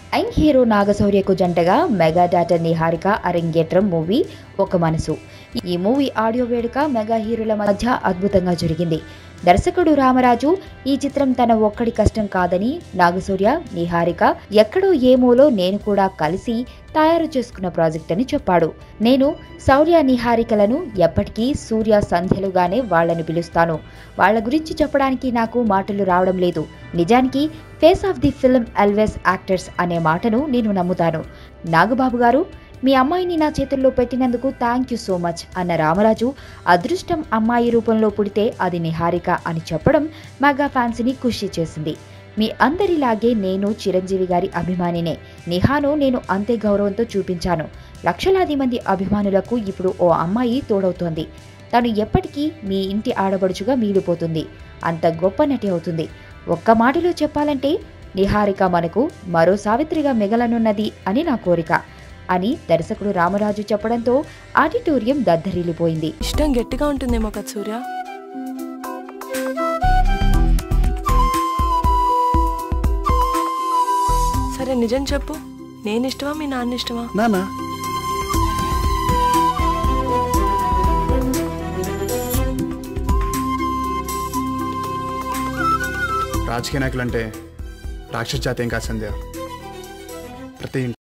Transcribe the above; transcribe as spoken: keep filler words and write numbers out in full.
Young hero నాగశౌర్యకు జంటగా mega daughter Niharika అరంగేట్రం movie ఒక మనసు. ఈ మూవీ ఆడియో వేడుక మెగా హీరోల మధ్య అద్భుతంగా జరిగింది. దర్శకుడు రామరాజు ఈ చిత్రం తన ఒక్కడి కష్టం కాదని, నాగశౌర్య, నిహారిక ఎక్కడో ఏమోలో నేను కూడా కలిసి తయారు చేసుకున్న ప్రాజెక్ట్ అని చెప్పాడు. నేను శౌర్య నిహారికలను ఎప్పటికీ సూర్య సంధ్యలుగానే వాళ్లను పిలుస్తాను. వాళ్ల గురించి చెప్పడానికి నాకు మాటలు రావడం లేదు. నిజానికి face of the film always actors అనే మాటను నేను నమ్ముతాను. నాగబాబు గారు, మీ అమ్మాయిని నా చేతుల్లో పెట్టినందుకు థ్యాంక్ యూ సో మచ్ అన్న రామరాజు, అదృష్టం అమ్మాయి రూపంలో పుడితే అది నిహారిక అని చెప్పడం మెగా ఫ్యాన్స్ని ఖుషి చేసింది. మీ అందరిలాగే నేను చిరంజీవి గారి అభిమానినే. నిహాను నేను అంతే గౌరవంతో చూపించాను. లక్షలాది మంది అభిమానులకు ఇప్పుడు ఓ అమ్మాయి తోడవుతోంది. తను ఎప్పటికీ మీ ఇంటి ఆడబడుచుగా మిగిలిపోతుంది. అంత గొప్ప నటి అవుతుంది. ఒక్క మాటలో చెప్పాలంటే నిహారిక మనకు మరో సావిత్రిగా మిగలనున్నది అని నా కోరిక అని దర్శకుడు రామరాజు చెప్పడంతో ఆడిటోరియం దద్దరిల్లిపోయింది. ఇష్టం గట్టిగా ఉంటుందేమో కదా సూర్య. సరే నిజం చెప్పు, నేను ఇష్టమా మీ నాన్న ఇష్టమా? నానా రాజకీయ నాయకులు అంటే రాక్షస జాతి ఏం కాదు సంధ్య. ప్రతి